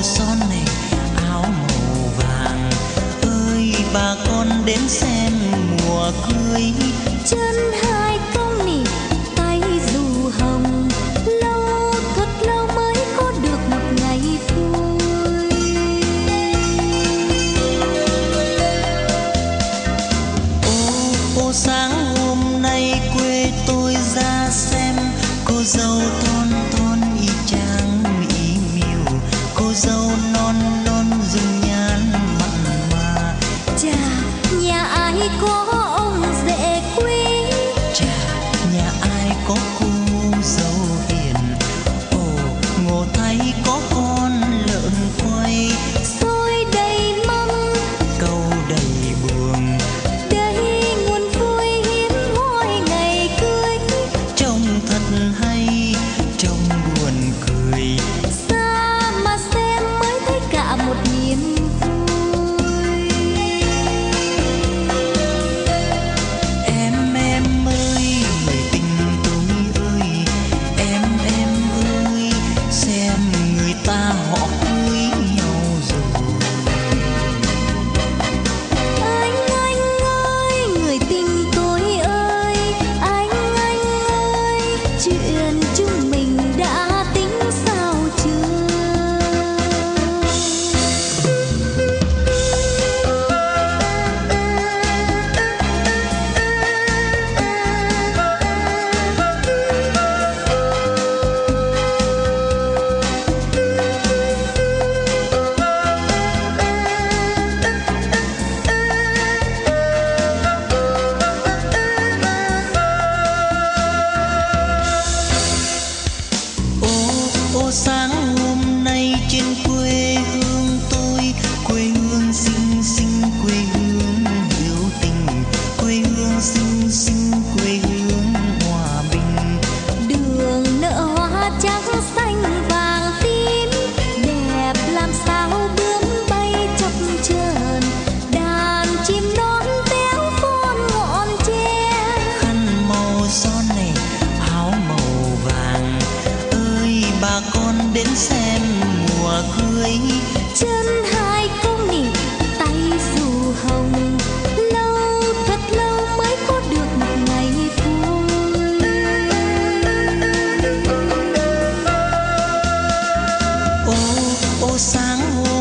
son này, áo màu vàng ơi bà con đến xem mùa cưới. Chân hai công nỉ tay dù hồng, lâu thật lâu mới có được một ngày vui. Ô sáng hôm nay quê tôi ra xem cô dâu thon thon y chang ý miều, cô dâu non non dung nhan mặn mà. Chà, nhà ai có ông rể quý, Chà, nhà ai có cô dâu hiền. Ồ, ngộ thay có con lợn quay, xôi đầy mong câu đầy buồn. đây nguồn vui hiếm hoi ngày cưới. Trông thật hay, trông buồn cười. Xa mà xem mới thấy cả một niềm vui. Em ơi, người tình tôi ơi, em ơi, xem người ta họ cưới nhau rồi. Anh ơi, người tình tôi ơi, anh ơi, chuyện chúng mình đã tính sao chưa? Ô sáng hôm nay trên quê hương tôi, quê hương xinh xinh, quê hương hữu tình, quê hương xinh xinh, quê hương hòa bình. Đường nở hoa trắng xanh vàng tím, đẹp làm sao bướm bay chập chờn, đàn chim non téo von ngọn tre. Khăn màu son này, áo màu vàng ơi bà con đến xem mùa cưới. Chân hai công nỉ tay dù hồng, lâu thật lâu mới có được một ngày vui. Ô sáng hôm